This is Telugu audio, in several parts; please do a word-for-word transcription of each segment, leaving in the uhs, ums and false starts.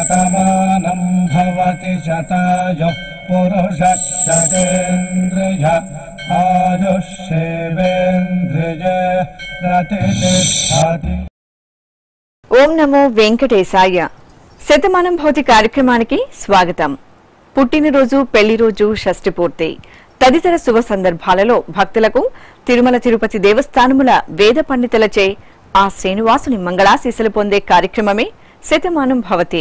శతమానం భవతి శతాయుః పురుషः శతేంద్రియ ఆయుష్యేవేంద్రియే ప్రతిష్ఠతి. ఓం నమో వెంకటేశాయ. శతమానం భవతి కార్యక్రమానికి స్వాగతం. పుట్టినరోజు, పెళ్లి రోజు, షష్ఠి పూర్తి తదితర శుభ సందర్భాలలో భక్తులకు తిరుమల తిరుపతి దేవస్థానముల వేద పండితులచే ఆ శ్రీనివాసుని మంగళాశీస్సులు పొందే కార్యక్రమమే శతమానం భవతి.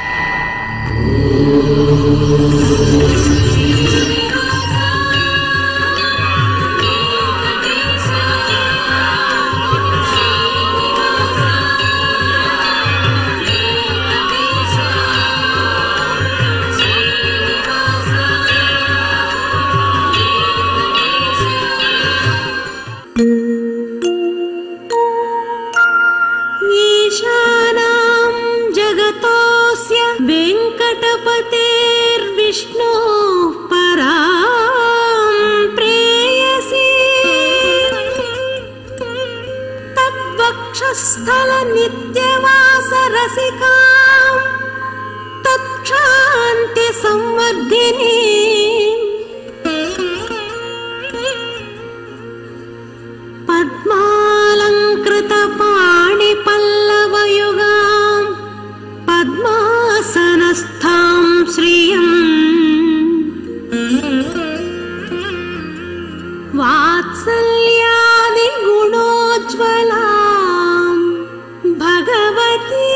विष्णु परां प्रेयसी तद्वक्षस्थल नित्यवास रसिकां तत्क्षान्ति संवर्धिनी पद्मालंकृत पाणि पल्लवयुगां पद्मासनस्थां श्रियं वात्सल्यादि गुणोज्ज्वलां भगवती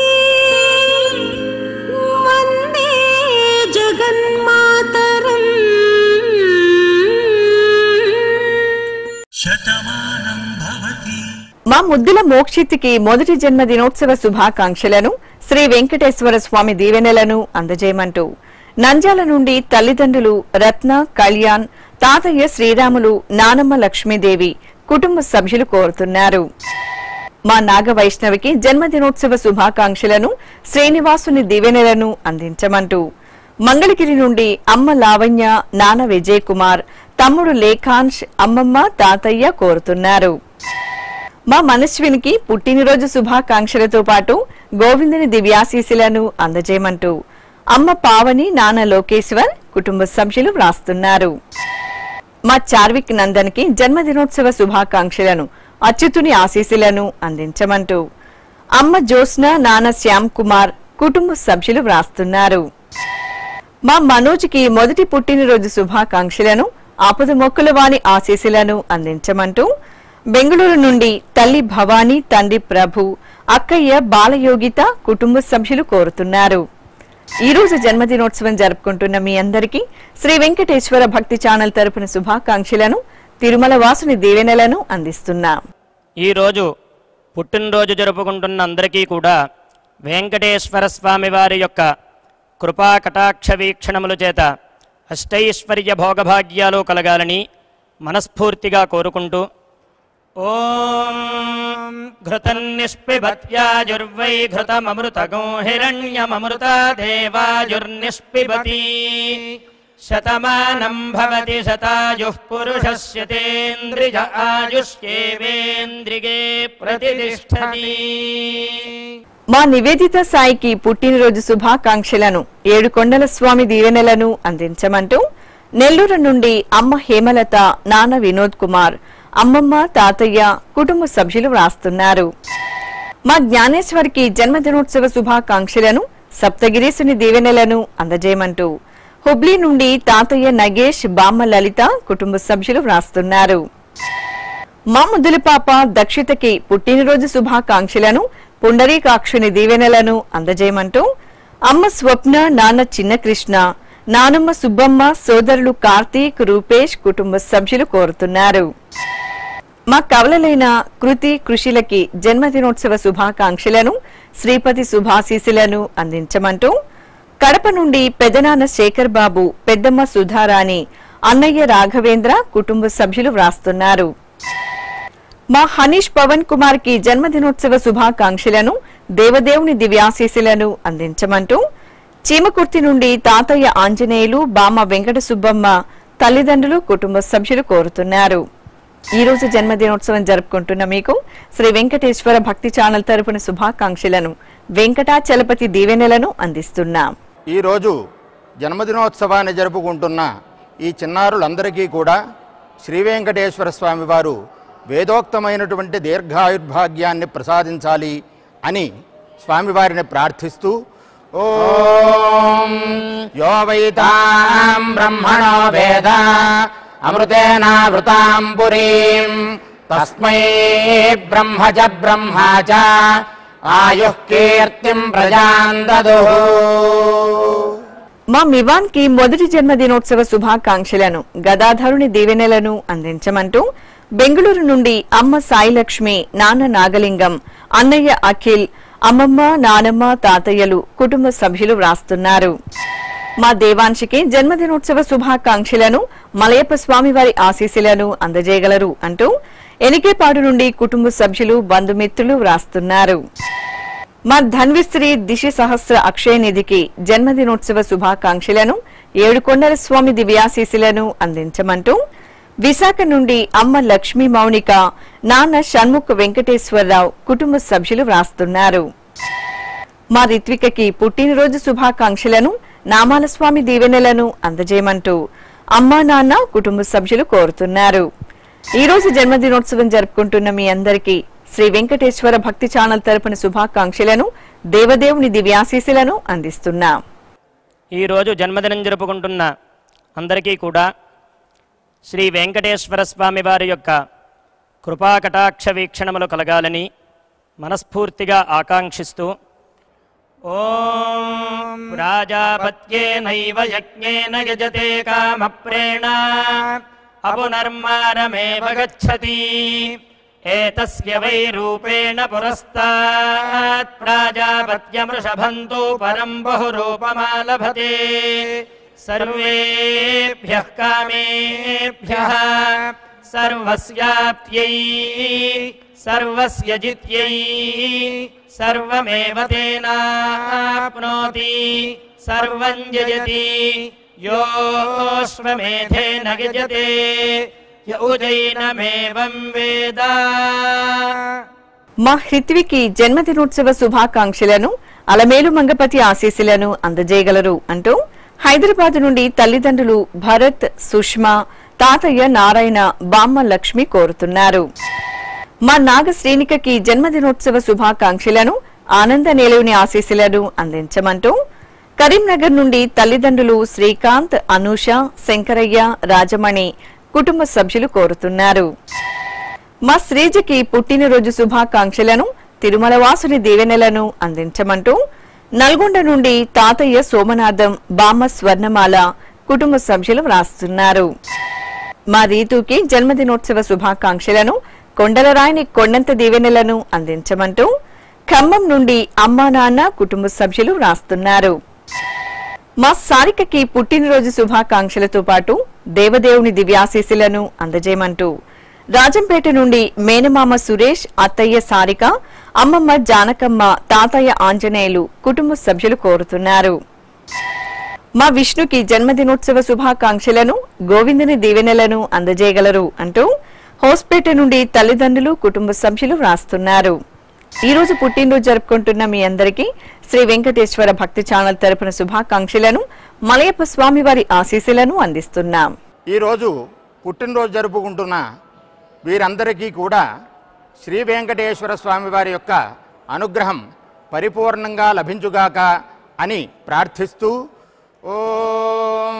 वन्दे जगन्मातरम्. శతమానం భవతి. మా ముద్దుల మోక్షిత్తికి మొదటి జన్మ దినోత్సవ శుభాకాంక్షలను, శ్రీ వెంకటేశ్వర స్వామి దీవెనలను అందజేయమంటూ నంద్యాల నుండి తల్లిదండ్రులు రత్న, కళ్యాణ్, తాతయ్య శ్రీరాములు, నానమ్మ లక్ష్మీదేవి కుటుంబ సభ్యులు కోరుతున్నారు. మా నాగ వైష్ణవికి జన్మదినోత్సవ శుభాకాంక్షలను, శ్రీనివాసుని దీవెనలను అందించమంటూ మంగళగిరి నుండి అమ్మ లావణ్య, నాన్న విజయ్ కుమార్, తమ్ముడు లేఖాంశ్, అమ్మమ్మ, తాతయ్య కోరుతున్నారు. మా మనస్వినికి పుట్టినరోజు శుభాకాంక్షలతో పాటు గోవిందుని దివ్యాశీస్సులను అందజేయమంటూ అమ్మ పావని, నాన్న లోకేశ్వర్ కుటుంబ సభ్యులు వ్రాస్తున్నారు. మా చార్విక్ నందన్ కి జన్మదినోత్సవ శుభాకాంక్షలను, అచ్యుతుని ఆశీస్సులను అందించమంటూ అమ్మ జ్యోత్స్న, నాన్న శ్యామ్ కుమార్ కుటుంబ సభ్యులు వ్రాస్తున్నారు. మా మనోజ్ కి మొదటి పుట్టినరోజు శుభాకాంక్షలను, ఆపద మొక్కుల వాణి ఆశీస్సులను అందించమంటూ బెంగళూరు నుండి తల్లి భవానీ, తండ్రి ప్రభు, అక్కయ్య బాలయోగిత కుటుంబ సభ్యులు కోరుతున్నారు. ఈ రోజు జన్మదినోత్సవం జరుపుకుంటున్న మీ అందరికీ శ్రీ వెంకటేశ్వర భక్తి ఛానల్ తరపున శుభాకాంక్షలను, తిరుమల వాసుని దీవెనలను అందిస్తున్నాం. ఈ రోజు పుట్టినరోజు జరుపుకుంటున్న అందరికీ కూడా వెంకటేశ్వర స్వామి వారి యొక్క కృపా కటాక్ష వీక్షణముల చేత అష్టైశ్వర్య భోగభాగ్యాలు కలగాలని మనస్ఫూర్తిగా కోరుకుంటూ ఓం ఘృతన్నిష్పిబత్యాజుర్వై ఘృతమమృతగో హిరణ్యమమృత దేవాజుర్నిష్పిబతి శతమానం భవతి శతాయుః పురుషస్యతేంద్రియ ఆయుష్యేవేంద్రియే ప్రతిష్ఠతి. మా నివేదిత సాయికి పుట్టినరోజు శుభాకాంక్షలను, ఏడుకొండల స్వామి దీవెనలను అందించమంటూ నెల్లూరు నుండి అమ్మ హేమలత, నాన్న వినోద్ కుమార్, అమ్మమ్మ, తాతయ్య కుటుంబ సభ్యులు వ్రాస్తున్నారు. మా జ్ఞానేశ్వరికి జన్మదినోత్సవ శుభాకాంక్షలను, సప్తగిరీసుని దీవెనలను అందజేయమంటూ హుబ్లీ నుండి తాతయ్య నగేష్, బామ్మ లలిత కుటుంబ సభ్యులు వ్రాస్తున్నారు. మా ముద్దుల పాప దక్షితకి పుట్టినరోజు శుభాకాంక్షలను, పుండరీకాక్షుని దీవెనలను అందజేయమంటూ అమ్మ స్వప్న, నాన్న చిన్న కృష్ణ, నానమ్మ సుబ్బమ్మ, సోదరులు కార్తీక్, రూపేష్ కుటుంబ సభ్యులు కోరుతున్నారు. మా కవలలైన కృతి, కృషిలకి జన్మదినోత్సవ శుభాకాంక్షలను, శ్రీపతి శుభాశీస్సులను అందించమంటూ కడప నుండి పెదనాన్న శేఖర్ బాబు, పెద్దమ్మ సుధారాణి, అన్నయ్య రాఘవేంద్ర కుటుంబ సభ్యులు వ్రాస్తున్నారు. మా హనీష్ పవన్ కుమార్ కి జన్మదినోత్సవ శుభాకాంక్షలను, దేవదేవుని దివ్యాశీస్సులను అందించమంటూ చీమకుర్తి నుండి తాతయ్య ఆంజనేయులు, బామ్మ వెంకట సుబ్బమ్మ తల్లిదండ్రులు కుటుంబ సభ్యులు కోరుతున్నారు. ఈ రోజు జన్మదినోత్సవం జరుపుకుంటున్న మీకు శ్రీ వెంకటేశ్వర భక్తి ఛానల్ తరపున శుభాకాంక్షలను వెంకటాచలపతి దీవెనలను అందిస్తున్నాం. ఈ రోజు జన్మదినోత్సవాన్ని జరుపుకుంటున్న ఈ చిన్నారులందరికీ కూడా శ్రీ వెంకటేశ్వర స్వామి వారు వేదోక్తమైనటువంటి దీర్ఘాయుర్భాగ్యాన్ని ప్రసాదించాలి అని స్వామివారిని ప్రార్థిస్తూ ఓం యో వైతాం బ్రహ్మణో వేద అమృతేనావృతాం పురీం తస్మై బ్రహ్మ చ బ్రహ్మా చ ఆయుః కీర్తిం ప్రజాన్ దదుః. మా మివాన్ కి మొదటి జన్మదినోత్సవ శుభాకాంక్షలను గదాధరుని దీవెనలను అందించమంటూ బెంగళూరు నుండి అమ్మ సాయిలక్ష్మి, నాన్న నాగలింగం, అన్నయ్య అఖిల్, అమ్మమ్మ, నానమ్మ, తాతయ్యలు, కుటుంబ సభ్యులు వ్రాస్తున్నారు. మా దేవాంశికి జన్మదినోత్సవ శుభాకాంక్షలను మలయప్ప స్వామి వారి ఆశీస్సులను అందజేయగలరు అంటూ ఎనికేపాడు నుండి కుటుంబ సభ్యులు, బంధుమిత్రులు వ్రాస్తున్నారు. మా ధన్విశ్రీ దిశ సహస్ర అక్షయ నిధికి జన్మదినోత్సవ శుభాకాంక్షలను ఏడుకొండల స్వామి దివ్యాశీస్సులను అందించమంటూ విశాఖ నుండి అమ్మ లక్ష్మీ మౌనిక, నాన్న షణ్ముఖ్ వెంకటేశ్వరరావు, కుటుంబ సభ్యులు వ్రాస్తున్నారు. మా రిత్వికకి పుట్టినరోజు శుభాకాంక్షలను నామాల స్వామి దీవెనలను అందజేయమంటూ అమ్మా, నాన్న, కుటుంబ సభ్యులు కోరుతున్నారు. ఈ రోజు జన్మదినోత్సవం జరుపుకుంటున్న మీ అందరికీ శ్రీ వెంకటేశ్వర భక్తి ఛానల్ తరపున శుభాకాంక్షలను దేవదేవుని దివ్యాశీస్సులను అందిస్తున్నాం. ఈ రోజు జన్మదినం జరుపుకుంటున్న అందరికీ కూడా శ్రీ వెంకటేశ్వర స్వామి వారి యొక్క కృపాకటాక్ష వీక్షణములు కలగాలని మనస్ఫూర్తిగా ఆకాంక్షిస్తూ ఓం ప్రాజాపత్యేనైవ యజ్ఞేన యజతే కామప్రేణ అపునర్మారమేవ గచ్చతి ఏతస్య వై రూపేణ పురస్తాత్ ప్రాజాపత్యమృషభంతు పరం బహురూపమాలభతే సర్వేభ్యః కామేభ్యః సర్వస్యాప్త్యై సర్వస్య జిత్యై సర్వమేవ తేనాప్నోతి సర్వం జయతి యోశ్వమేధేన గజతే యౌజైనమేవం వేద. మా హృత్వికి జన్మదినోత్సవ శుభాకాంక్షలను అలమేలు మంగపతి ఆశీస్సులను అందజేయగలరు అంటూ హైదరాబాద్ నుండి తల్లిదండ్రులు భరత్, సుష్మా, తాతయ్య నారాయణ, బామ్మ లక్ష్మి కోరుతున్నారు. మా నాగ శ్రేణికకి జన్మదినోత్సవ శుభాకాంక్షలను ఆనంద నేలుని ఆశీస్సులను అందించమంటూ కరీంనగర్ నుండి తల్లిదండ్రులు శ్రీకాంత్, అనూష, శంకరయ్య, రాజమణి, కుటుంబ సభ్యులు కోరుతున్నారు. మా శ్రీజకి పుట్టినరోజు శుభాకాంక్షలను తిరుమల వాసుని దీవెనలను అందించమంటూ నల్గొండ నుండి తాతయ్య సోమనాథం, బామ్మ స్వర్ణమాల, కుటుంబ సభ్యులు వ్రాస్తున్నారు. మా రీతుకి జన్మదినోత్సవ శుభాకాంక్షలను కొండలరాయని కొండంత దీవెనలను అందించమంటూ ఖమ్మం నుండి అమ్మా, నాన్న, కుటుంబ సభ్యులు వ్రాస్తున్నారు. మా సారికకి పుట్టినరోజు శుభాకాంక్షలతో పాటు దేవదేవుని దివ్యాశీస్సులను అందజేయమంటూ రాజంపేట నుండి మేనమామ సురేష్, అత్తయ్య సారిక, అమ్మమ్మ జానకమ్మ, తాతయ్య ఆంజనేయులు, కుటుంబ సభ్యులు కోరుతున్నారు. మా విష్ణుకి జన్మదినోత్సవ శుభాకాంక్షలను గోవిందుని దీవెనలను అందజేయగలరు అంటూ హోస్పేట నుండి తల్లిదండ్రులు, కుటుంబ సభ్యులు వ్రాస్తున్నారు. ఈ రోజు పుట్టినరోజు జరుపుకుంటున్న మీ అందరికీ శ్రీ వెంకటేశ్వర భక్తి ఛానల్ తరపున శుభాకాంక్షలను మలయప్ప స్వామి వారి ఆశీస్సులను అందిస్తున్నాం. ఈ రోజు పుట్టినరోజు జరుపుకుంటున్న వీరందరికీ కూడా శ్రీ వెంకటేశ్వర స్వామి వారి యొక్క అనుగ్రహం పరిపూర్ణంగా లభించుగాక అని ప్రార్థిస్తూ ఓం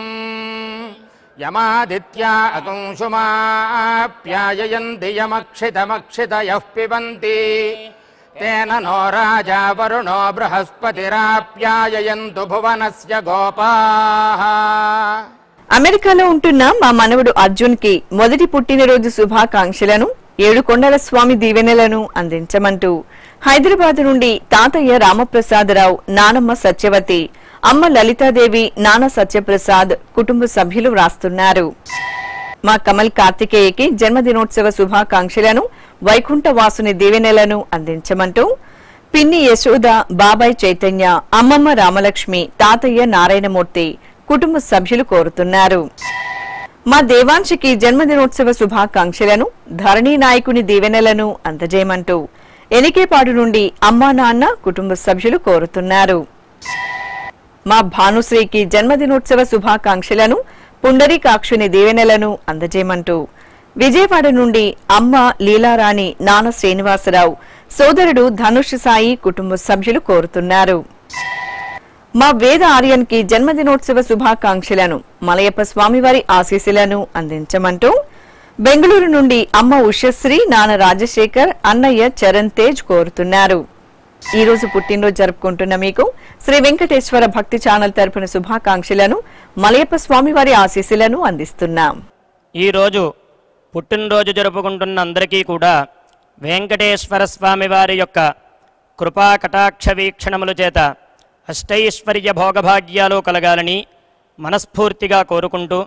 యమాదిత్యా అకంశుమాప్యాయయంతి యమక్షితమక్షితయః పిబంతి తేన నో రాజా వరుణో బృహస్పతిరాప్యాయయంతు భువనస్య గోపాః. అమెరికాలో ఉంటున్న మా మనవడు అర్జున్ కి మొదటి పుట్టినరోజు శుభాకాంక్షలను ఏడుకొండల స్వామి దీవెనలను అందించమంటూ హైదరాబాద్ నుండి తాతయ్య రామప్రసాదరావు, నానమ్మ సత్యవతి, అమ్మ లలితాదేవి, నాన్న సత్యప్రసాద్, కుటుంబ సభ్యులు వ్రాస్తున్నారు. మా కమల్ కార్తికేయకి జన్మదినోత్సవ శుభాకాంక్షలను వైకుంఠ వాసుని దీవెనలను అందించమంటూ పిన్ని యశోద, బాబాయ్ చైతన్య, అమ్మమ్మ రామలక్ష్మి, తాతయ్య నారాయణమూర్తి, కుటుంబ సభ్యులు కోరుతున్నారు. మా దేవాంశికి జన్మదినోత్సవ శుభాకాంక్షలను, ధరణి నాయకుని దీవెనలను అందజేయమంటూ ఎనికేపాడు నుండి అమ్మా నాన్న కుటుంబ సభ్యులు కోరుతున్నారు. మా భానుశ్రీకి జన్మదినోత్సవ శుభాకాంక్షలను, పుండరీకాక్షుని దీవెనలను అందజేయమంటూ విజయవాడ నుండి అమ్మ లీలారాణి, నాన్న శ్రీనివాసరావు, సోదరుడు ధనుష్ సాయి కుటుంబ సభ్యులు కోరుతున్నారు. మా వేద ఆర్యన్ కి జన్మదినోత్సవ శుభాకాంక్షలను, మలయప్ప స్వామివారి ఆశీస్సులను అందించమంటూ బెంగళూరు నుండి అమ్మ ఉషశ్రీ, నాన్న రాజశేఖర్, అన్నయ్య చరణ్ తేజ్ కోరుతున్నారు. ఈ రోజు పుట్టినరోజు జరుపుకుంటున్న మీకు శ్రీ వెంకటేశ్వర భక్తి ఛానల్ తరపున శుభాకాంక్షలను, మలయప్ప స్వామివారి ఆశీస్సులను అందిస్తున్నాం. ఈ రోజు పుట్టినరోజు జరుపుకుంటున్న అందరికీ కూడా వెంకటేశ్వర స్వామి వారి యొక్క కృపా కటాక్ష వీక్షణముల చేత అష్టైశ్వర్య భోగభాగ్యాలు కలగాలని మనస్ఫూర్తిగా కోరుకుంటూ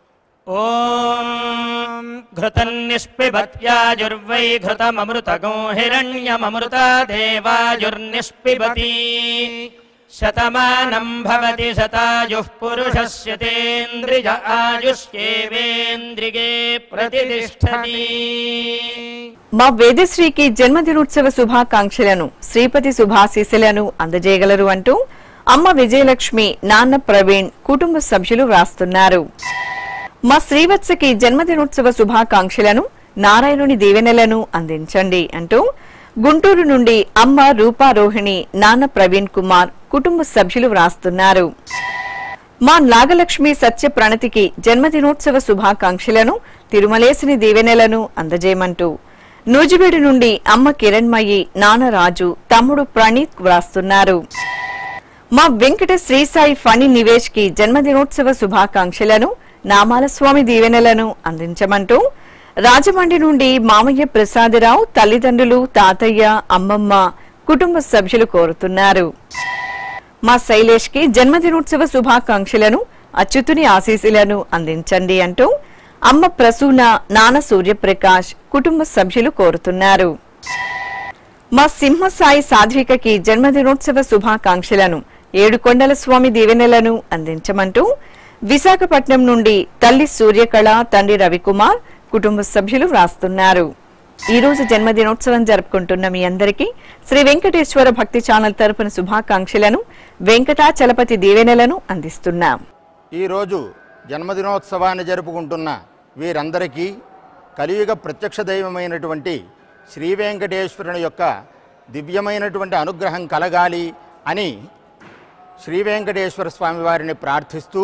ఓం ఘృతన్నిష్పిబత్యాజుర్వై ఘృతమమృతగో హిరణ్యమమృత దేవాజుర్నిష్పిబతి శతమానం భవతి శతాయుః పురుషస్య తేంద్రియ ఆయుష్యేవేంద్రిగే ప్రతిష్ఠతి. మా వేదశ్రీకి జన్మదినోత్సవ శుభాకాంక్షలను, శ్రీపతి శుభాశీస్సులను అందజేయగలరు అంటూ అమ్మ విజయలక్ష్మి, నాన్న ప్రవీణ్ కుటుంబ సభ్యులు వ్రాస్తున్నారు. మా శ్రీవత్సకి జన్మదినోత్సవ శుభాకాంక్షలను, నారాయణుని దీవెనలను అందించండి అంటూ గుంటూరు నుండి అమ్మ రూపారోహిణి, నాన్న ప్రవీణ్ కుమార్ కుటుంబ సభ్యులు వ్రాస్తున్నారు. మా నాగలక్ష్మి సత్య ప్రణతికి జన్మదినోత్సవ శుభాకాంక్షలను, తిరుమలేశుని దీవెనలను అందజేయమంటూ నూజివీడు నుండి అమ్మ కిరణ్మయి, నాన్న రాజు, తమ్ముడు ప్రణీత్ వ్రాస్తున్నారు. మా వెంకట శ్రీసాయి ఫణి నివేష్ కి జన్మదినోత్సవ శుభాకాంక్షలను, నామాల స్వామి దీవెనలను అందించమంటూ రాజమండ్రి నుండి మామయ్య ప్రసాదరావు, తల్లిదండ్రులు, తాతయ్య, అమ్మమ్మ కుటుంబ సభ్యులు కోరుతున్నారు. మా శైలేష్ కి జన్మదినోత్సవ శుభాకాంక్షలను, అచ్యుతుని ఆశీస్సులను అందించండి అంటూ అమ్మ ప్రసూన, నాన్న సూర్యప్రకాష్ కుటుంబ సభ్యులు కోరుతున్నారు. మా సింహసాయి సాధ్వికకి జన్మదినోత్సవ శుభాకాంక్షలను, ఏడుకొండల స్వామి దీవెనలను అందించమంటూ విశాఖపట్నం నుండి తల్లి సూర్యకళ, తండ్రి రవికుమార్ కుటుంబ సభ్యులు వ్రాస్తున్నారు. ఈ రోజు జన్మదినోత్సవం జరుపుకుంటున్న మీ అందరికీ శ్రీ వెంకటేశ్వర భక్తి ఛానల్ తరపున శుభాకాంక్షలను, వెంకటాచలపతి దీవెనలను అందిస్తున్నాం. ఈరోజు జన్మదినోత్సవాన్ని జరుపుకుంటున్న వీరందరికీ కలియుగ ప్రత్యక్ష దైవమైనటువంటి శ్రీ వెంకటేశ్వరుని యొక్క దివ్యమైనటువంటి అనుగ్రహం కలగాలి అని శ్రీ వెంకటేశ్వర స్వామి వారిని ప్రార్థిస్తూ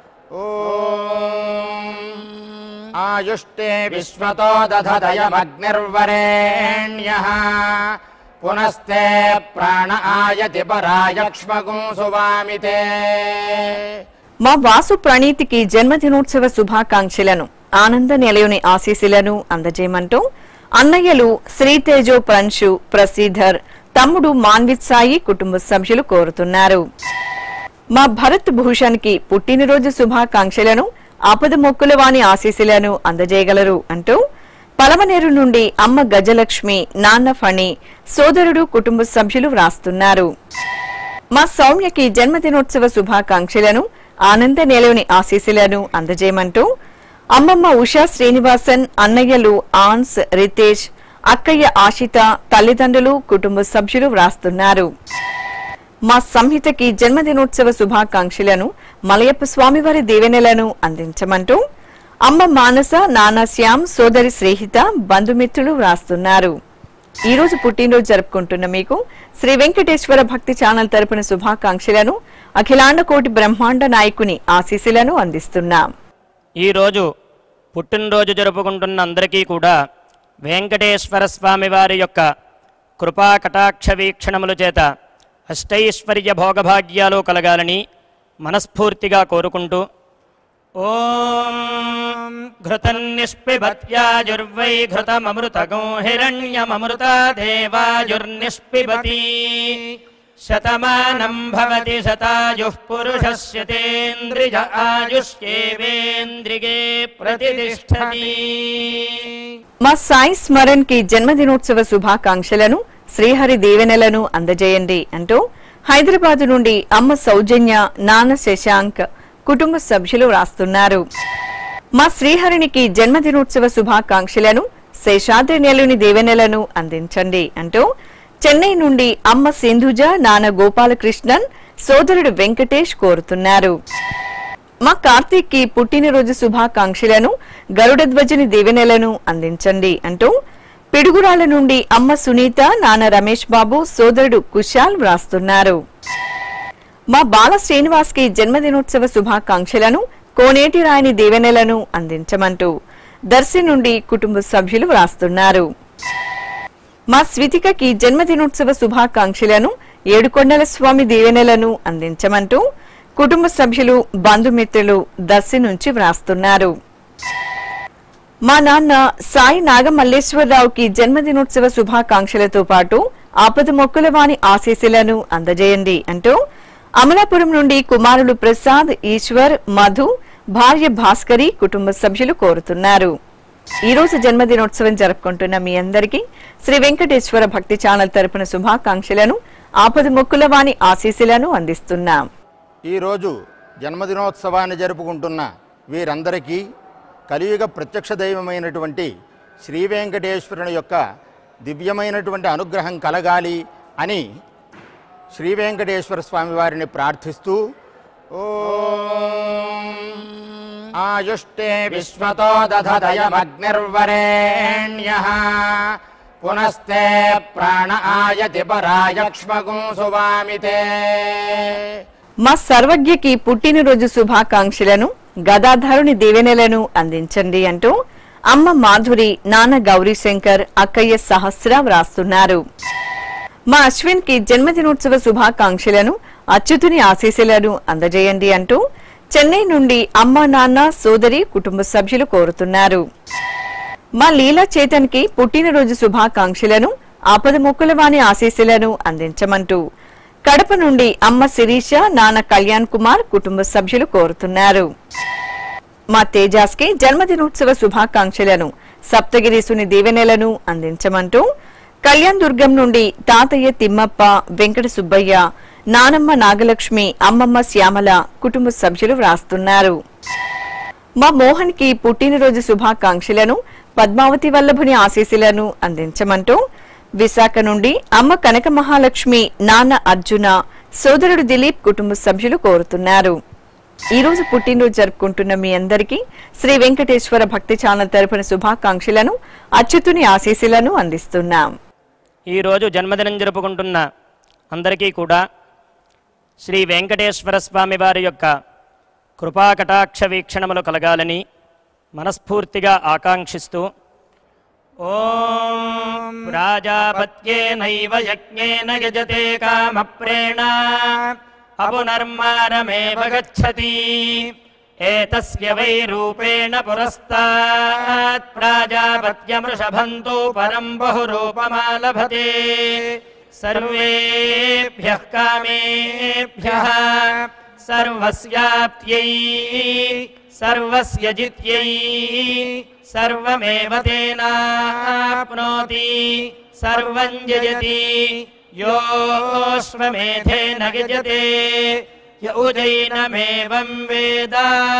ఓం ఆయుష్టే విశ్వతో దధదయమగ్నిర్వరేణ్యః పునస్తే ప్రాణ ఆయతి పరాయక్ష్మగుం సువామితే. మా వాసు ప్రణీతికి జన్మదినోత్సవ శుభాకాంక్షలను, ఆనంద నిలయుని ఆశీస్సులను అందజేయమంటూ అన్నయ్యలు శ్రీతేజో, ప్రంశు, ప్రసీధర్, తమ్ముడు మాన్విత్ సాయి కుటుంబ సభ్యులు కోరుతున్నారు. మా భరత్ భూషణ్ కి పుట్టినరోజు శుభాకాంక్షలను, ఆపద మొక్కుల వాని ఆశీస్సులను అందజేయగలరు అంటూ పలమనేరు నుండి అమ్మ గజలక్ష్మి, నాన్న ఫణి, సోదరుడు కుటుంబ సభ్యులు వ్రాస్తున్నారు. మా సౌమ్యకి జన్మదినోత్సవ శుభాకాంక్షలను, ఆనంద నిలయుని ఆశీస్సులను అందజేయమంటూ అమ్మమ్మ ఉషా శ్రీనివాసన్, అన్నయ్యలు ఆన్స్, రితేష్, అక్కయ్య ఆశిత, తల్లిదండ్రులు కుటుంబ సభ్యులు వ్రాస్తున్నారు. మా సంహితకి జన్మదినోత్సవ శుభాకాంక్షలను, మలయప్ప స్వామివారి దీవెనలను అందించమంటూ అమ్మ మానస, నాన్న శ్యామ్, సోదరి శ్రీహిత, బంధుమిత్రులు వ్రాస్తున్నారు. ఈ రోజు పుట్టినరోజు జరుపుకుంటున్న మీకు శ్రీ వెంకటేశ్వర భక్తి ఛానల్ తరపున శుభాకాంక్షలను, అఖిలాండ కోటి బ్రహ్మాండ నాయకుని ఆశీస్సులను అందిస్తున్నాం. ఈ రోజు పుట్టినరోజు జరుపుకుంటున్న అందరికీ కూడా వెంకటేశ్వర స్వామి వారి యొక్క కృపా కటాక్ష వీక్షణముల చేత అష్టైశ్వర్య భోగభాగ్యాలు కలగాలని మనస్ఫూర్తిగా కోరుకుంటూ ఓం ఘృతన్నిష్పిబత్యాజుర్వై ఘృతమమృతగో హిరణ్యమమృత దేవాజుర్నిష్పిబతి శతమానం భవతి శతాయుః పురుషస్య తేంద్రియ ఆయుష్యేవేంద్రిగే ప్రతిష్ఠతి. మా సాయి స్మరణ్ కి జన్మదినోత్సవ శుభాకాంక్షలను, శ్రీహరి దీవెనలను అందజేయండి అంటూ హైదరాబాద్ నుండి అమ్మ సౌజన్య, నాన్న శశాంక్ కుటుంబ సభ్యులు వ్రాస్తున్నారు. మా శ్రీహరినికి జన్మదినోత్సవ శుభాకాంక్షలను శేషాద్రి నెలవుని దీవెనలను అందించండి అంటూ చెన్నై నుండి అమ్మ సింధుజ, నాన్న గోపాలకృష్ణన్, సోదరుడు వెంకటేష్ కోరుతున్నారు. మా కార్తీక్ కి పుట్టినరోజు శుభాకాంక్షలను గరుడధ్వజుని దీవెనలను అందించండి అంటూ పిడుగురాళ్ల నుండి అమ్మ సునీత, నాన్న రమేష్ బాబు, సోదరుడు కుశాల్ వ్రాస్తున్నారు. మా బాల శ్రీనివాస్ కి జన్మదినోత్సవ శుభాకాంక్షలను కోనేటి రాయని దీవెనలను అందించమంటూ దర్శి నుండి కుటుంబ సభ్యులు వ్రాస్తున్నారు. మా స్వితికకి జన్మదినోత్సవ శుభాకాంక్షలను ఏడుకొండల స్వామి దీవెనలను అందించమంటూ కుటుంబ సభ్యులు, బంధుమిత్రులు దర్శి నుంచి వ్రాస్తున్నారు. మా నాన్న సాయి నాగమల్లేశ్వరరావుకి జన్మదినోత్సవ శుభాకాంక్షలతో పాటు ఆపద మొక్కుల వాణి ఆశీస్సులను అందజేయండి అంటూ అమలాపురం నుండి కుమారులు ప్రసాద్, ఈశ్వర్, మధు, భార్య భాస్కరి కుటుంబ సభ్యులు కోరుతున్నారు. ఈ రోజు జన్మదినోత్సవం జరుపుకుంటున్న మీ అందరికీ శ్రీ వెంకటేశ్వర భక్తి ఛానల్ తరపున శుభాకాంక్షలను, ఆపద మొక్కుల వాణి ఆశీస్సులను అందిస్తున్నాం. ఈరోజు జన్మదినోత్సవాన్ని జరుపుకుంటున్న వీరందరికీ కలియుగ ప్రత్యక్ష దైవమైనటువంటి శ్రీ వెంకటేశ్వరుని యొక్క దివ్యమైనటువంటి అనుగ్రహం కలగాలి అని శ్రీ వెంకటేశ్వర స్వామి వారిని ప్రార్థిస్తూ ఓం ఆయుష్టే విశ్వతో దధదయమగ్నిర్వరేణ్యః పునస్తే ప్రాణ ఆయతి పరాయక్ష్మగుం సువామితే. మా సర్వజ్ఞకి పుట్టినరోజు శుభాకాంక్షలను గదాధారుని దీవెనలను అందించండి అంటూ అమ్మ మాధురి, నాన్న గౌరీశంకర్, అక్కయ్య సహస్ర వ్రాస్తున్నారు. మా అశ్విన్ కి జన్మదినోత్సవ శుభాకాంక్షలను, అచ్యుతుని ఆశీస్సులను అందజేయండి అంటూ చెన్నై నుండి అమ్మ, నాన్న, సోదరి కుటుంబ సభ్యులు కోరుతున్నారు. మా లీలా చేతన్ కి పుట్టినరోజు శుభాకాంక్షలను, ఆపద మొక్కుల వాణి ఆశీస్సులను అందించమంటూ కడప నుండి అమ్మ శిరీష, నాన్న కళ్యాణ్ కుమార్ కుటుంబ సభ్యులు కోరుతున్నారు. మా తేజాస్ కి జన్మదినోత్సవ శుభాకాంక్షలను, సప్తగిరీసుని దీవెనలను అందించమంటూ కళ్యాణ్ దుర్గం నుండి తాతయ్య తిమ్మప్ప, వెంకట సుబ్బయ్య, నానమ్మ నాగలక్ష్మి, అమ్మమ్మ శ్యామల కుటుంబ సభ్యులు వ్రాస్తున్నారు. మా మోహన్ కి పుట్టినరోజు శుభాకాంక్షలను, పద్మావతి వల్లభుని ఆశీస్సులను అందించమంటూ విశాఖ నుండి అమ్మ కనక మహాలక్ష్మి, నాన్న అర్జున, సోదరుడు దిలీప్ కుటుంబ సభ్యులు కోరుతున్నారు. ఈ రోజు పుట్టినరోజు జరుపుకుంటున్న మీ అందరికీ శ్రీ వెంకటేశ్వర భక్తి ఛానల్ తరపున శుభాకాంక్షలను, అచ్యుతుని ఆశీస్సులను అందిస్తున్నాం. ఈ రోజు జన్మదినం జరుపుకుంటున్న అందరికీ కూడా శ్రీ వెంకటేశ్వర స్వామి వారి యొక్క కృపాకటాక్ష వీక్షణములు కలగాలని మనస్ఫూర్తిగా ఆకాంక్షిస్తూ ఓం ప్రాజాపత్యేనైవ యజ్ఞేన యజతే కామప్రేణ అపునర్మారమేవ గచ్చతి ఏతస్య వై రూపేణ పురస్తాత్ ప్రాజాపత్యమృషభంతు పరం బహురూపమాలభతే సర్వేభ్యః కామేభ్యః సర్వస్యాప్త్యై సర్వస్య జిత్యై సర్వమేవ తేనాప్నోతి సర్వం జయతి యోష్మేధేన గజతే యౌజైనమేవం వేద.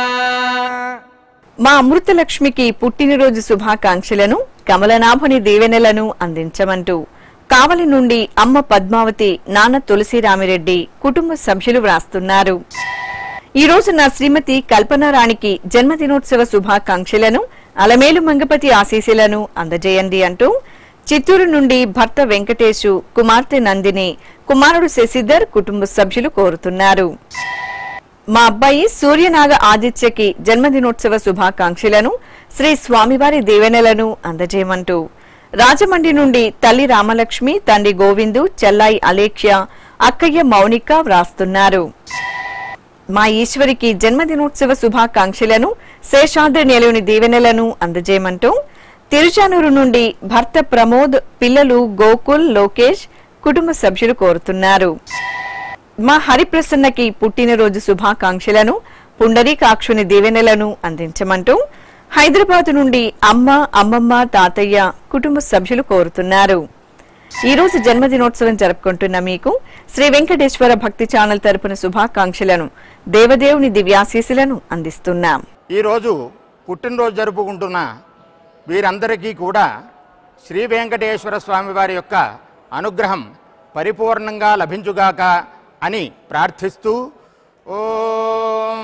మా అమృతలక్ష్మికి పుట్టినరోజు శుభాకాంక్షలను, కమలనాభుని దీవెనలను అందించమంటూ కావలి నుండి అమ్మ పద్మావతి, నాన్న తులసిరామిరెడ్డి కుటుంబ సభ్యులు వ్రాస్తున్నారు. ఈ రోజు నా శ్రీమతి కల్పనారాణికి జన్మదినోత్సవ శుభాకాంక్షలను, అలమేలు మంగపతి ఆశీస్సులను అందజేయండి అంటూ చిత్తూరు నుండి భర్త వెంకటేశు, కుమార్తె నందిని, కుమారుడు శశిధర్ కుటుంబ సభ్యులు కోరుతున్నారు. మా అబ్బాయి సూర్యనాగ ఆదిత్యకి జన్మదినోత్సవ శుభాకాంక్షలను, శ్రీ స్వామివారి దీవెనలను అందజేయమంటూ రాజమండ్రి నుండి తల్లి రామలక్ష్మి, తండ్రి గోవిందు, చెల్లాయి అలేఖ్య, అక్కయ్య మౌనిక వ్రాస్తున్నారు. మా ఈశ్వరికి జన్మదినోత్సవ శుభాకాంక్షలను, శేషాద్రి నెలవుని దీవెనలను అందజేయమంటూ తిరుచానూరు నుండి భర్త ప్రమోద్, పిల్లలు గోకుల్, లోకేష్ కుటుంబ సభ్యులు కోరుతున్నారు. మా హరిప్రసన్నకి పుట్టినరోజు శుభాకాంక్షలను, పుండరీకాక్షుని దీవెనలను అందించమంటూ హైదరాబాద్ నుండి అమ్మ, అమ్మమ్మ, తాతయ్య కుటుంబ సభ్యులు కోరుతున్నారు. ఈ రోజు జన్మదినోత్సవం జరుపుకుంటున్న మీకు శ్రీ వెంకటేశ్వర భక్తి ఛానల్ తరపున శుభాకాంక్షలను, దేవదేవుని దివ్యాశీస్సులను అందిస్తున్నాం. ఈరోజు పుట్టినరోజు జరుపుకుంటున్న వీరందరికీ కూడా శ్రీ వెంకటేశ్వర స్వామి వారి యొక్క అనుగ్రహం పరిపూర్ణంగా లభించుగాక అని ప్రార్థిస్తూ ఓం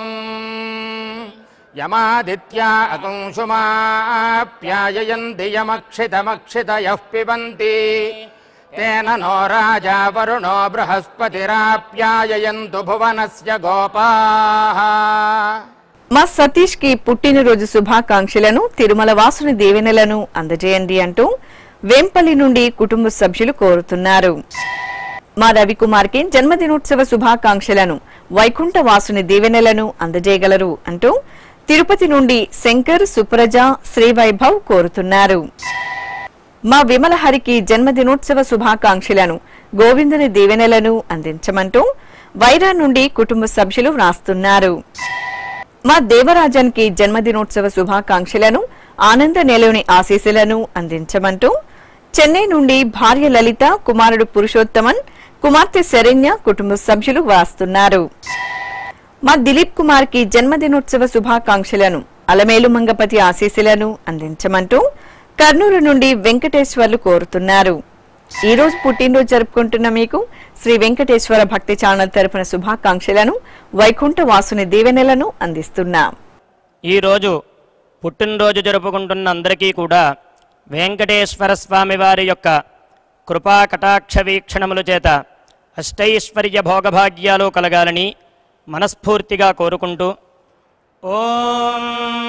యమాదిత్యా అకుంసుమాప్యాయయంతి యమక్షితమక్షితయః పిబంతి తేన నో రాజా వరుణో బృహస్పతిరాప్యాయయంతు భువనస్య గోపాః. మా సతీష్ కి పుట్టినరోజు శుభాకాంక్షలను తిరుమల వాసుని దీవెనలను అందజేయండి అంటూ వేంపల్లి నుండి కుటుంబ సభ్యులు కోరుతున్నారు. మా రవికుమార్ కి జన్మదినోత్సవ శుభాకాంక్షలను వైకుంఠ వాసుని దీవెనలను అందజేయగలరు అంటూ తిరుపతి నుండి శంకర్, సుప్రజ, శ్రీవైభవ్ కోరుతున్నారు. మా విమలహరికి జన్మదినోత్సవ శుభాకాంక్షలను గోవిందుని దీవెనలను అందించమంటూ వైరా నుండి కుటుంబ సభ్యులు వ్రాస్తున్నారు. మా దేవరాజన్ కి జన్మదినోత్సవ శుభాకాంక్షలను ఆనంద నెలవుని ఆశీస్సులను అందించమంటూ చెన్నై నుండి భార్య లలిత, కుమారుడు పురుషోత్తమన్, కుమార్తె శరణ్య కుటుంబ సభ్యులు వ్రాస్తున్నారు. మా దిలీప్ కుమార్ కి జన్మదినోత్సవ శుభాకాంక్షలను అలమేలు మంగపతి ఆశీస్సులను అందించమంటూ కర్నూలు నుండి వెంకటేశ్వర్లు కోరుతున్నారు. ఈ రోజు పుట్టినరోజు జరుపుకుంటున్న మీకు శ్రీ వెంకటేశ్వర భక్తి ఛానల్ తరపున శుభాకాంక్షలను వైకుంఠ వాసుని దీవెనలను అందిస్తున్నాం. ఈ రోజు పుట్టినరోజు జరుపుకుంటున్న అందరికీ కూడా వెంకటేశ్వర స్వామి వారి యొక్క కృపా కటాక్ష వీక్షణముల చేత అష్టైశ్వర్య భోగభాగ్యాలు కలగాలని మనస్ఫూర్తిగా కోరుకుంటూ ఓం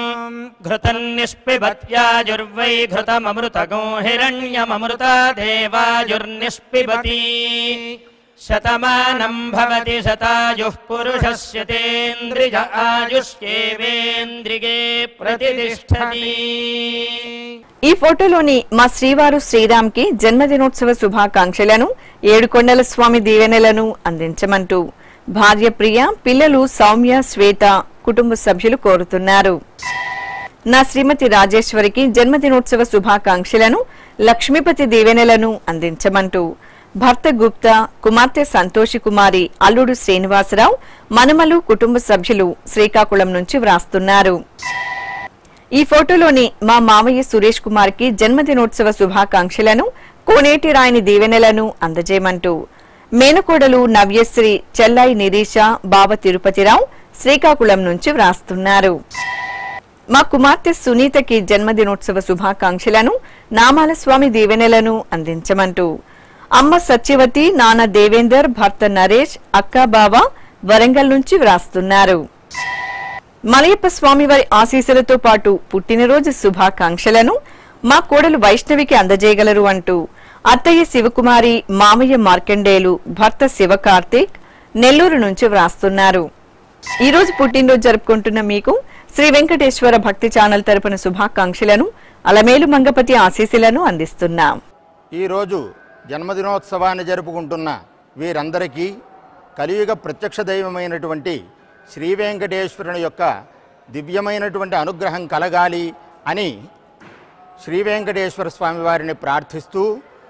ఘృతన్నిష్పిబత్యాజుర్వై ఘృతమమృతగో హిరణ్యమమృత దేవాజుర్నిష్పిబతి శతమానం భవతి శతాయుః పురుషస్య తేంద్రియ ఆయుష్యేవేంద్రిగే ప్రతిష్ఠతి. ఈ ఫోటోలోని మా శ్రీవారు శ్రీరామ్ కి జన్మదినోత్సవ శుభాకాంక్షలను ఏడుకొండల స్వామి దీవెనలను అందించమంటూ భార్య ప్రియ, పిల్లలు సౌమ్య, శ్వేత కుటుంబ సభ్యులు కోరుతున్నారు. నా శ్రీమతి రాజేశ్వరికి జన్మదినోత్సవ శుభాకాంక్షలను లక్ష్మీపతి దీవెనలను అందించమంటూ భర్త గుప్తా, కుమార్తె సంతోషి కుమారి, అల్లుడు శ్రీనివాసరావు, మనుమలు కుటుంబ సభ్యులు శ్రీకాకుళం నుంచి వ్రాస్తున్నారు. ఈ ఫోటోలోని మా మామయ్య సురేష్ కుమార్ కి జన్మదినోత్సవ శుభాకాంక్షలను కోనేటి రాయని దీవెనలను అందజేయమంటూ మేనకోడలు నవ్యశ్రీ, చెల్లాయి నిరీష, బావ తిరుపతిరావు శ్రీకాకుళం నుంచి వ్రాస్తున్నారు. మా కుమార్తె సునీతకి జన్మదినోత్సవ శుభాకాంక్షలను నామాల స్వామి దీవెనలను అందించమంటూ అమ్మ సత్యవతి, నాన్న దేవేందర్, భర్త నరేష్, అక్క బావ వరంగల్ నుంచి వ్రాస్తున్నారు. మలయప్ప స్వామివారి ఆశీస్సులతో పాటు పుట్టినరోజు శుభాకాంక్షలను మా కోడలు వైష్ణవికి అందజేయగలరు అంటూ అత్తయ్య శివకుమారి, మామయ్య మార్కండేయులు, భర్త శివకార్తిక్ నెల్లూరు నుంచి వ్రాస్తున్నారు. ఈ రోజు పుట్టినరోజు జరుపుకుంటున్న మీకు శ్రీ వెంకటేశ్వర భక్తి ఛానల్ తరపున శుభాకాంక్షలను అలమేలు మంగపతి ఆశీస్సులను అందిస్తున్నాం. ఈరోజు జన్మదినోత్సవాన్ని జరుపుకుంటున్న వీరందరికీ కలియుగ ప్రత్యక్ష దైవమైనటువంటి శ్రీ వెంకటేశ్వరుని యొక్క దివ్యమైనటువంటి అనుగ్రహం కలగాలి అని శ్రీ వెంకటేశ్వర స్వామి వారిని ప్రార్థిస్తూ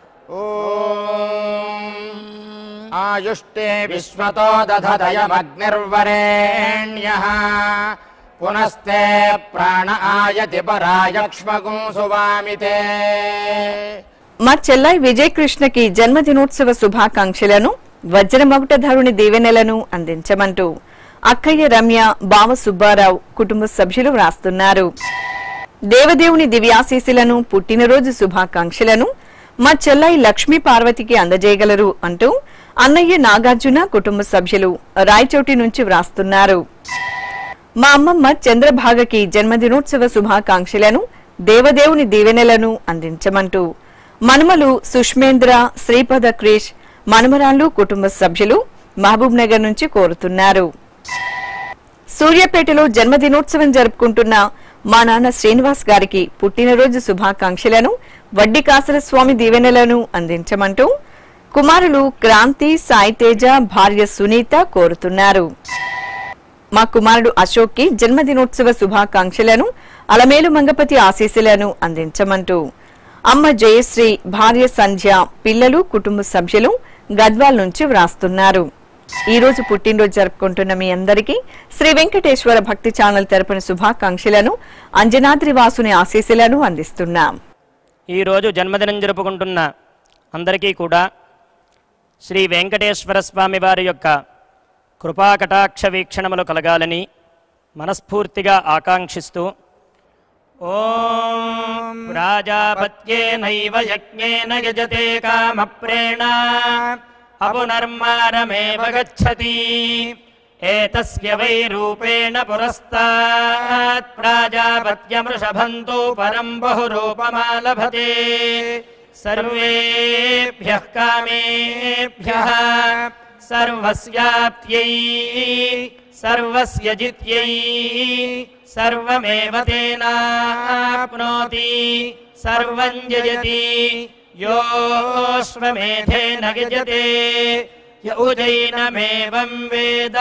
ఓం ఆయుష్టే విశ్వతో దధదయమగ్నిర్వరేణ్యః పునస్తే ప్రాణ ఆయతి పరాయక్ష్మగుం సువామితే. మా చెల్లాయి విజయకృష్ణకి జన్మదినోత్సవ శుభాకాంక్షలను వజ్రమగుటధరుని దీవెనలను అందించమంటూ అక్కయ్య రమ్య, బావ సుబ్బారావు కుటుంబ సభ్యులు వ్రాస్తున్నారు. దేవదేవుని దివ్యాశీస్సులను, పుట్టినరోజు శుభాకాంక్షలను మా చెల్లాయి లక్ష్మీ పార్వతికి అందజేయగలరు అంటూ అన్నయ్య నాగార్జున కుటుంబ సభ్యులు రాయచోటి నుంచి వ్రాస్తున్నారు. మా అమ్మమ్మ చంద్రభాగకి జన్మదినోత్సవ శుభాకాంక్షలను, దేవదేవుని దీవెనలను అందించమంటూ మనుమలు సుష్మేంద్ర, శ్రీపద క్రిష్, మనుమరాళ్ళు కుటుంబ సభ్యులు మహబూబ్ నగర్ నుంచి కోరుతున్నారు. సూర్యాపేటలో జన్మదినోత్సవం జరుపుకుంటున్న మా నాన్న శ్రీనివాస్ గారికి పుట్టినరోజు శుభాకాంక్షలను, వడ్డీ కాసల స్వామి దీవెనలను అందించమంటూ కుమారులు క్రాంతి, సాయితేజ, భార్య సునీత కోరుతున్నారు. మా కుమారుడు అశోక్ కి జన్మదినోత్సవ శుభాకాంక్షలను, అలమేలు మంగపతి ఆశీస్సులను అందించమంటూ అమ్మ జయశ్రీ, భార్య సంధ్య, పిల్లలు కుటుంబ సభ్యులు గద్వాల్ నుంచి వ్రాస్తున్నారు. ఈ రోజు పుట్టినరోజు జరుపుకుంటున్న మీ అందరికీ శ్రీ వెంకటేశ్వర భక్తి ఛానల్ తరపున శుభాకాంక్షలను, అంజనాద్రి వాసుని ఆశీస్సులను అందిస్తున్నాం. ఈ రోజు జన్మదినం జరుపుకుంటున్న అందరికీ కూడా శ్రీ వెంకటేశ్వర స్వామి వారి యొక్క కృపా కటాక్ష వీక్షణములు కలగాలని మనస్ఫూర్తిగా ఆకాంక్షిస్తూ ఓం రాజాపత్యేనైవ యజ్ఞేన యజతే కామప్రేణ అపునర్మారమేవ గచ్చతి ఏతస్య వై రూపేణ పురస్తాత్ ప్రాజాపత్యమృషభంతో పరం బహురూపమాలభతే సర్వేభ్యః కామేభ్యః సర్వస్యాప్త్యై సర్వస్య జిత్యై సర్వమేవ తేనాప్నోతి సర్వం జయతి యోశ్వమేధేన గజతే యౌజైనమేవం వేద.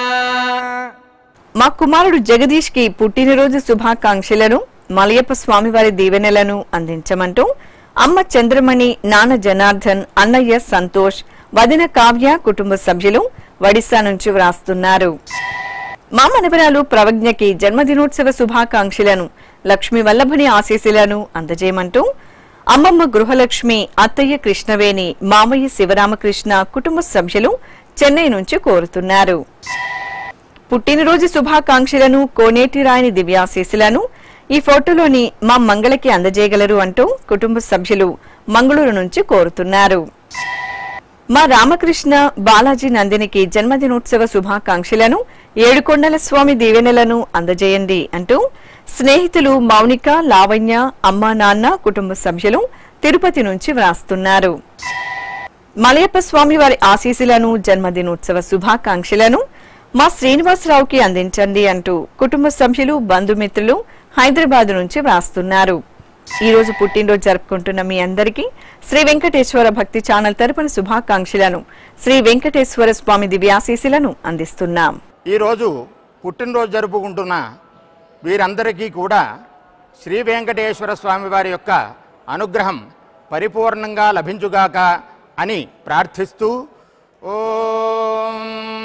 మా కుమారుడు జగదీష్ కి పుట్టినరోజు శుభాకాంక్షలను, మలయప్ప స్వామివారి దీవెనలను అందించమంటూ అమ్మ చంద్రమణి, నాన్న జనార్దన్, అన్నయ్య సంతోష్, వదిన కావ్య కుటుంబ సభ్యులు ఒడిశా నుంచి వ్రాస్తున్నారు. మా మనవరాలు ప్రవజ్ఞకి జన్మదినోత్సవ శుభాకాంక్షలను, లక్ష్మీ వల్లభని ఆశీస్సులను అందజేయమంటూ అమ్మమ్మ గృహలక్ష్మి, అత్తయ్య కృష్ణవేణి, మామయ్య శివరామకృష్ణ కుటుంబ సభ్యులు చెన్నై నుంచి కోరుతున్నారు. పుట్టినరోజు శుభాకాంక్షలను, కోనేటి రాయని దివ్యాశీస్సులను ఈ ఫోటోలోని మా మంగళకి అందజేయగలరు అంటూ కుటుంబ సభ్యులు మంగళూరు నుంచి కోరుతున్నారు. మా రామకృష్ణ, బాలాజీ నందినికి జన్మదినోత్సవ శుభాకాంక్షలను, ఏడుకొండల స్వామి దీవెనలను అందజేయండి అంటూ స్నేహితులు మౌనిక, లావణ్య, అమ్మా నాన్న కుటుంబ సభ్యులు తిరుపతి నుంచి వ్రాస్తున్నారు. మలయప్ప స్వామి వారి ఆశీస్సులను, జన్మదినోత్సవ శుభాకాంక్షలను మా శ్రీనివాసరావుకి అందించండి అంటూ కుటుంబ సభ్యులు బంధుమిత్రులు హైదరాబాద్ నుంచి వ్రాస్తున్నారు. ఈ రోజు పుట్టినరోజు జరుపుకుంటున్న మీ అందరికీ శ్రీ వెంకటేశ్వర భక్తి ఛానల్ తరపున శుభాకాంక్షలను, శ్రీ వెంకటేశ్వర స్వామి దివ్యాశీస్సులను అందిస్తున్నాం. ఈరోజు పుట్టినరోజు జరుపుకుంటున్న వీరందరికీ కూడా శ్రీ వెంకటేశ్వర స్వామి వారి యొక్క అనుగ్రహం పరిపూర్ణంగా లభించుగాక అని ప్రార్థిస్తూ ఓం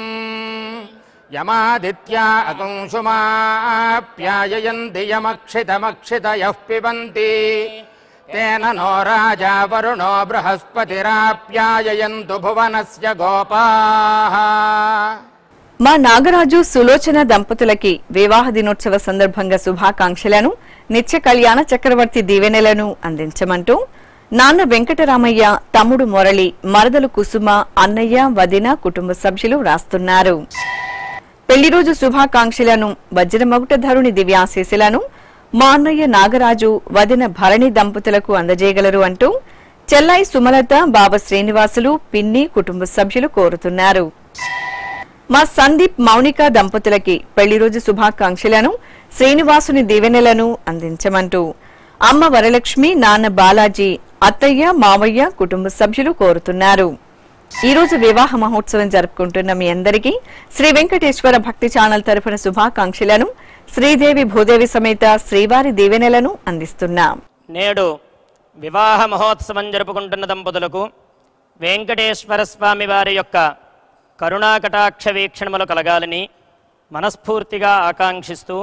యమాదిత్యా అకంశుమాప్యాయయంతి యమక్షితమక్షితయః పిబంతి తేన నో రాజా వరుణో బృహస్పతిరాప్యాయయంతు భువనస్య గోపాః. మా నాగరాజు, సులోచన దంపతులకి వివాహ దినోత్సవ సందర్భంగా శుభాకాంక్షలను, నిత్య కళ్యాణ చక్రవర్తి దీవెనలను అందించమంటూ నాన్న వెంకటరామయ్య, తమ్ముడు మురళి, మరదలు కుసుమ, అన్నయ్య, వదిన కుటుంబ సభ్యులు రాస్తున్నారు. పెళ్లి రోజు శుభాకాంక్షలను, వజ్రమగుటధరుని దివ్యాశీస్సులను మా అన్నయ్య నాగరాజు, వదిన భరణి దంపతులకు అందజేయగలరు అంటూ చెల్లాయి సుమలత, బాబ శ్రీనివాసులు, పిన్ని కుటుంబ సభ్యులు కోరుతున్నారు. మా సందీప్, మౌనిక దంపతులకి పెళ్లి రోజు శుభాకాంక్షలను, శ్రీనివాసుని దీవెనలను అందించమంటూ అమ్మ వరలక్ష్మి, నాన్న బాలాజీ, అత్తయ్య, మామయ్య కుటుంబ సభ్యులు కోరుతున్నారు. ఈ రోజు వివాహ మహోత్సవం జరుపుకుంటున్న మీ అందరికీ శ్రీ వెంకటేశ్వర భక్తి ఛానల్ తరఫున శుభాకాంక్షలను, శ్రీదేవి భూదేవి సమేత శ్రీవారి దీవెనలను అందిస్తున్నాం. నేడు వివాహ మహోత్సవం జరుపుకుంటున్న దంపతులకు వెంకటేశ్వర స్వామి వారి యొక్క కరుణాకటాక్ష వీక్షణములు కలగాలని మనస్ఫూర్తిగా ఆకాంక్షిస్తూ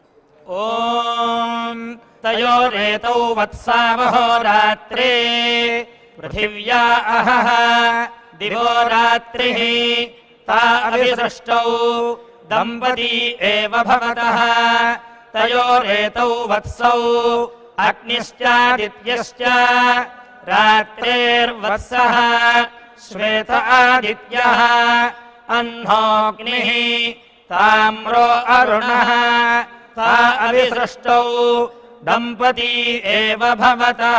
ఓం తయోరేతౌ వత్సావహోరాత్రే పృథివ్యా అహః దివో రాత్రిః తా అభిసృష్టౌ దంపతీ ఏవ భవతః తయోరేతౌ వత్సౌ అగ్నిశ్చాదిత్యశ్చ రాత్రేర్వత్సః శ్వేత ఆదిత్యః అహ్నోగ్నిః తామ్రో అరుణః తా అభిసృష్టౌ దంపతీ ఏవ భవతః.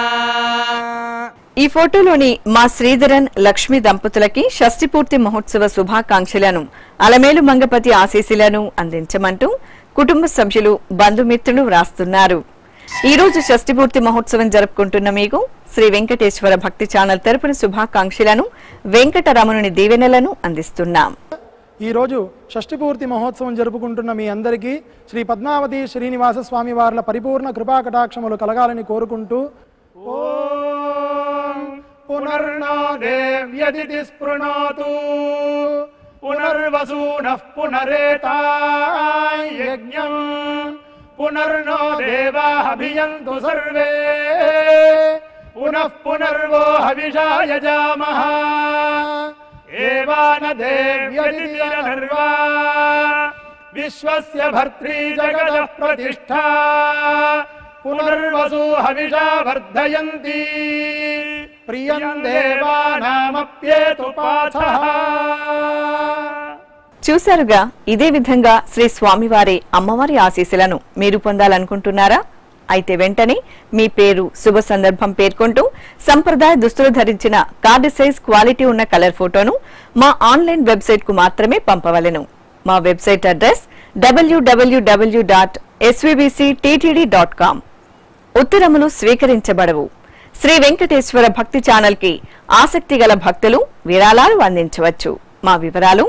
ఈ ఫోటోలోని మా శ్రీధరన్, లక్ష్మి దంపతులకి షష్ఠి పూర్తి మహోత్సవ శుభాకాంక్షలను, అలమేలు మంగపతి ఆశీస్సులను అందించమంటూ కుటుంబ సభ్యులు బంధుమిత్రులు వ్రాస్తున్నారు. ఈ రోజు షష్ఠి పూర్తి మహోత్సవం జరుపుకుంటున్న మీకు శ్రీ వెంకటేశ్వర భక్తి ఛానల్ తరపున శుభాకాంక్షలను, వెంకటరమణుని దీవెనలను అందిస్తున్నాం. ఈ రోజు షష్ఠి పూర్తి మహోత్సవం జరుపుకుంటున్న మీ అందరికీ శ్రీ పద్మావతి శ్రీనివాస స్వామి వార్ల పరిపూర్ణ కృపా కటాక్షములు కలగాలని కోరుకుంటూ ఓం पुनर्नो देव्यदिति स्पृणोतु पुनर्वसूनः पुनरेताय यज्ञम् पुनर्नो देवाः भियन्तु सर्वे पुनः पुनर्वो हविषा यजामः एवान देव्यदिति अनर्वा विश्वस्य भर्त्री जगतः प्रतिष्ठा पुनर्वसु हविषा वर्धयन्ति प्रियं देवानामप्యేతు పాథః. చూశారుగా, ఇదే విధంగా శ్రీ స్వామివారి అమ్మవారి ఆశీస్సులను మీరు పొందాలనుకుంటున్నారా? అయితే వెంటనే మీ పేరు, శుభ సందర్భం పేర్కొంటూ సంప్రదాయ దుస్తులు ధరించిన కార్డు సైజ్ క్వాలిటీ ఉన్న కలర్ ఫోటోను మా ఆన్లైన్ వెబ్సైట్ కు మాత్రమే పంపవలెను. మా website address W W W dot SVBC TTD dot com. ఉత్తరములు స్వీకరించబడవు. శ్రీ వెంకటేశ్వర భక్తి ఛానల్ కి ఆసక్తి గల భక్తులు విరాళాలు అందించవచ్చు. మా వివరాలు: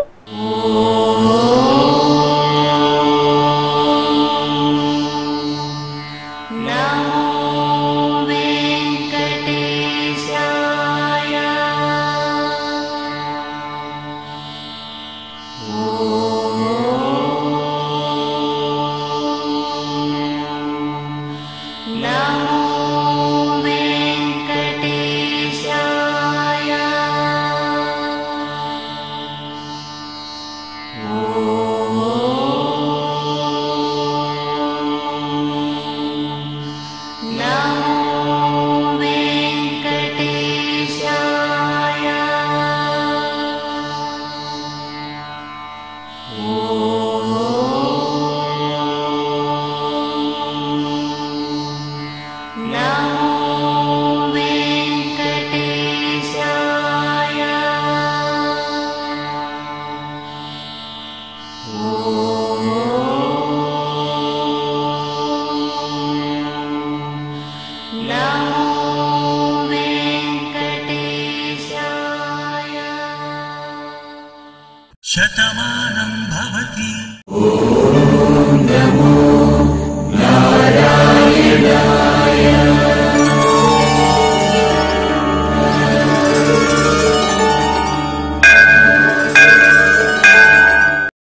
శతమానం భవతి. ఓం నమో నారాయణాయ.